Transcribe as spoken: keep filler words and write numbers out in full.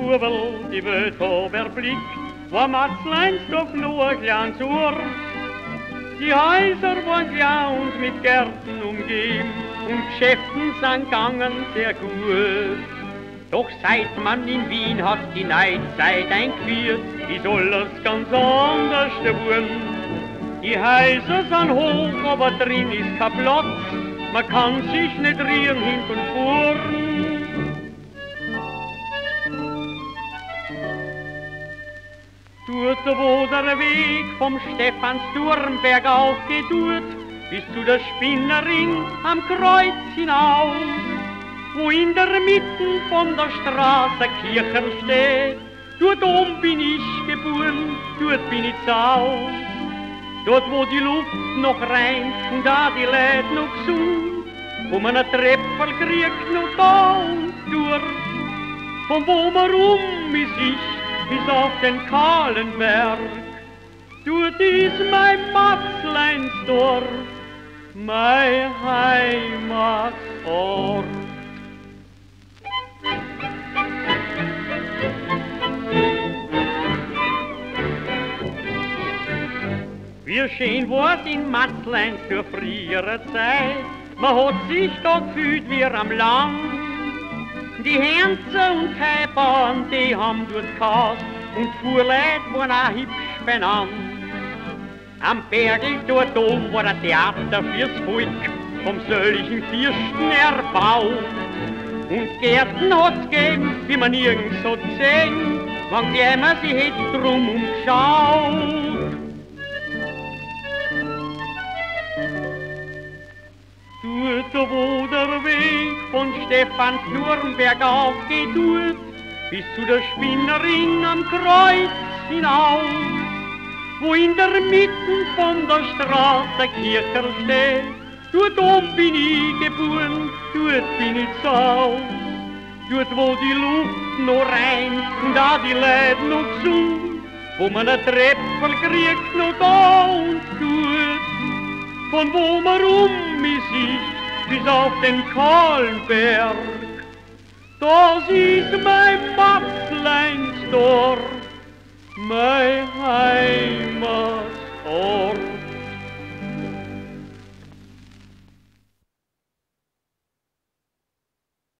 Stubel, die Welt überblickt, war Matzleinsdorf nur ein kleines Ort. Die Häuser waren klein und mit Gärten umgeben und Geschäften sind gegangen sehr gut. Doch seit man in Wien hat die Neuzeit eingeführt, ist alles ganz anders geworden. Die Häuser sind hoch, aber drin ist kein Platz, man kann sich nicht rühren hin und vor. Dort, wo der Weg vom Stephansdornberg aufgeht, bis zu der Spinnerin am Kreuz hinaus, wo in der Mitte von der Straße Kirche steht, dort oben bin ich geboren, dort bin ich zu Haus. Dort, wo die Luft noch rein und da die Leute noch gesund, wo man ein Treppel kriegt noch da und durch, von wo man rum ist ich bis auf den kahlen Berg. Dort ist mein Matzleinsdorf, mein Heimatort. Wie schön war's in Matzleinsdorf früherer Zeit, man hat sich da gefühlt wie am Land. Die Hänze und Kaibauern, die haben dort gehaust und Fuhrleut waren auch hübsch benannt. Am Bergl dort oben war ein Theater fürs Volk, vom söllischen Fürsten erbaut. Und Gärten hat's gegeben, wie man nirgends hat gesehen, wann gleich man sie hätt drum umgeschaut. Dort, wo der Weg von Stephansdornberg aufgeht, dort, bis zu der Spinnerin am Kreuz hinaus, wo in der Mitte von der Straße Kirche steht, dort oben bin ich geboren, dort bin ich zu Haus. Dort, wo die Luft noch rein und da die Leute noch gesund, wo man ein Treppel kriegt noch da und dort, von wo man rum ist ich bis auf den kahlen Berg. Das ist mein Matzleinsdorf, mein Heimatort.